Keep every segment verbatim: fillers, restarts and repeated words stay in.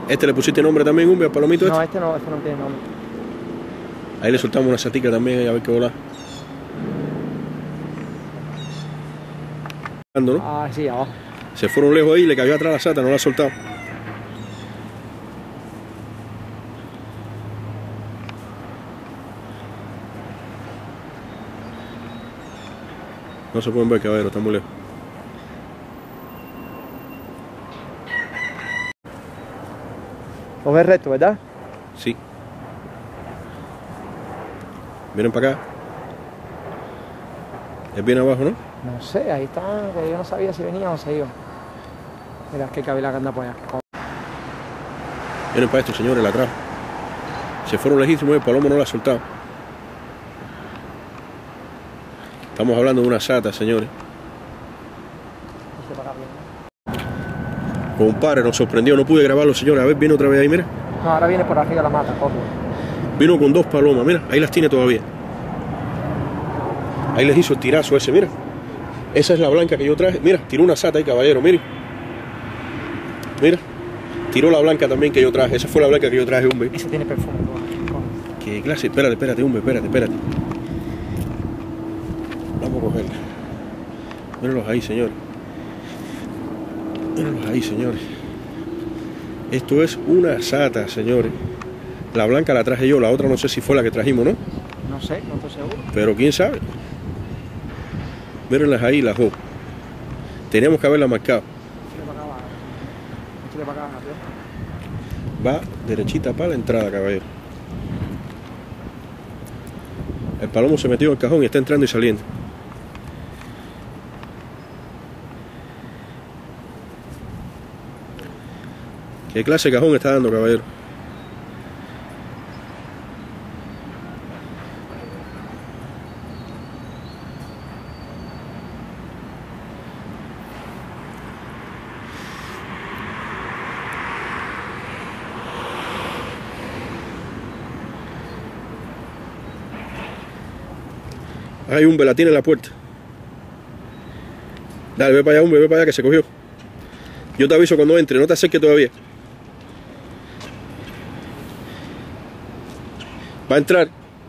¿Este le pusiste nombre también, Umbe, al palomito este? No, este no, este no tiene nombre. Ahí le soltamos una satica también, a ver qué volar. ¿No? Ah, sí, abajo. Se fueron lejos ahí, le cayó atrás la sata, no la ha soltado. No se pueden ver, caballero, está muy lejos. Lo ves recto, ¿verdad? Sí. Miren para acá. Es bien abajo, ¿no? No sé, ahí está, que yo no sabía si venía o se iba. Mira, es que cabila que anda por allá. Miren para esto, señores, la trajo. Se fueron lejísimos, el palomo no la ha soltado. Estamos hablando de una sata, señores. Compadre, nos sorprendió, no pude grabarlo, señores. A ver, viene otra vez ahí, mira. No, ahora viene por arriba la mata, coge. Vino con dos palomas, mira, ahí las tiene todavía. Ahí les hizo el tirazo ese, mira. Esa es la blanca que yo traje. Mira, tiró una sata ahí, caballero, mire. Mira, tiró la blanca también que yo traje. Esa fue la blanca que yo traje, Umbe. Ese tiene perfume. ¿Qué clase? Espérate, espérate, Umbe, espérate, espérate. Vamos a cogerla. Mírenlos ahí, señores. Mírenlos ahí, señores. Esto es una sata, señores. La blanca la traje yo, la otra no sé si fue la que trajimos, ¿no? No sé, no estoy seguro. Pero quién sabe. Mírenlas ahí, las dos. Teníamos que haberla marcado. Va derechita para la entrada, caballero. El palomo se metió en el cajón y está entrando y saliendo. ¿Qué clase de cajón está dando, caballero? Hay un la tiene en la puerta. Dale, ve para allá, hombre, ve para allá que se cogió. Yo te aviso cuando entre, no te acerques todavía. Va a entrar.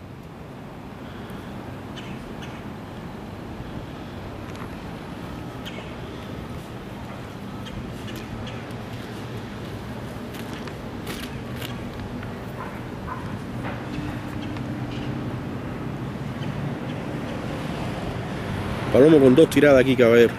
Palomo con dos tiradas aquí, caballero.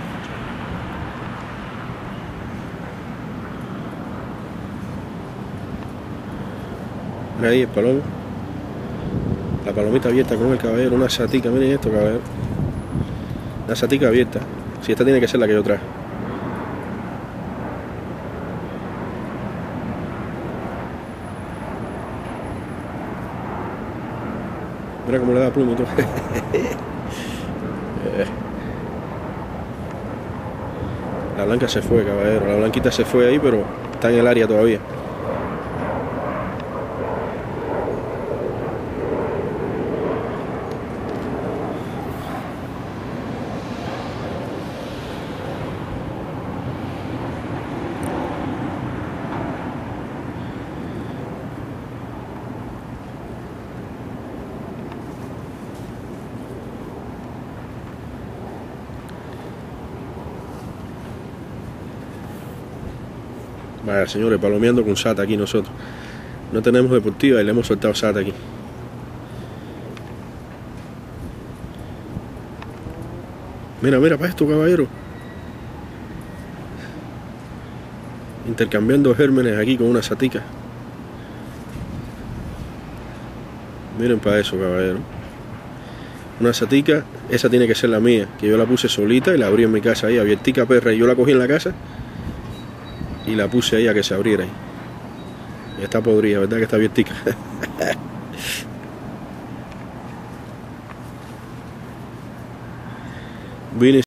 Ahí el palomo. La palomita abierta con el caballero. Una satica, miren esto, caballero. Una satica abierta. Si esta tiene que ser la que yo traje. Mira cómo le da pluma y todo. La blanca se fue, caballero. La blanquita se fue ahí, pero está en el área todavía. Vaya, señores, palomeando con sata aquí nosotros. No tenemos deportiva y le hemos soltado sata aquí. Mira, mira para esto, caballero. Intercambiando gérmenes aquí con una satica. Miren para eso, caballero. Una satica, esa tiene que ser la mía, que yo la puse solita y la abrí en mi casa ahí, abiertica perra, y yo la cogí en la casa y la puse ahí a que se abriera ahí. Y está podrida, ¿verdad que está abiertica? Vine